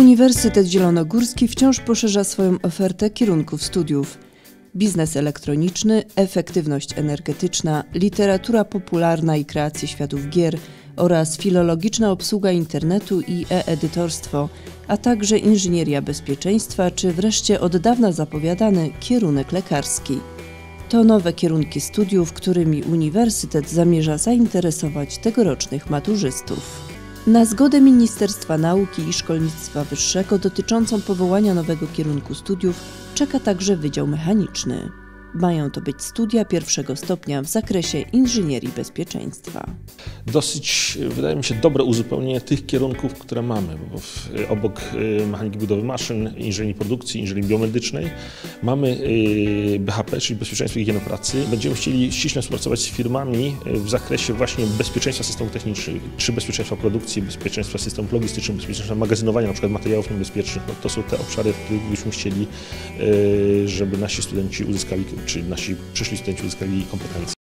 Uniwersytet Zielonogórski wciąż poszerza swoją ofertę kierunków studiów. Biznes elektroniczny, efektywność energetyczna, literatura popularna i kreacje światów gier oraz filologiczna obsługa internetu i e-edytorstwo, a także inżynieria bezpieczeństwa czy wreszcie od dawna zapowiadany kierunek lekarski. To nowe kierunki studiów, którymi uniwersytet zamierza zainteresować tegorocznych maturzystów. Na zgodę Ministerstwa Nauki i Szkolnictwa Wyższego dotyczącą powołania nowego kierunku studiów czeka także Wydział Mechaniczny. Mają to być studia pierwszego stopnia w zakresie inżynierii bezpieczeństwa. Dosyć, wydaje mi się, dobre uzupełnienie tych kierunków, które mamy, bo obok mechaniki budowy maszyn, inżynierii produkcji, inżynierii biomedycznej mamy BHP, czyli bezpieczeństwo i higienę pracy. Będziemy chcieli ściśle współpracować z firmami w zakresie właśnie bezpieczeństwa systemów technicznych, czy bezpieczeństwa produkcji, bezpieczeństwa systemów logistycznych, bezpieczeństwa magazynowania, na przykład materiałów niebezpiecznych. No, to są te obszary, w których byśmy chcieli, żeby nasi studenci uzyskali, czy nasi przyszli studenci uzyskali kompetencje.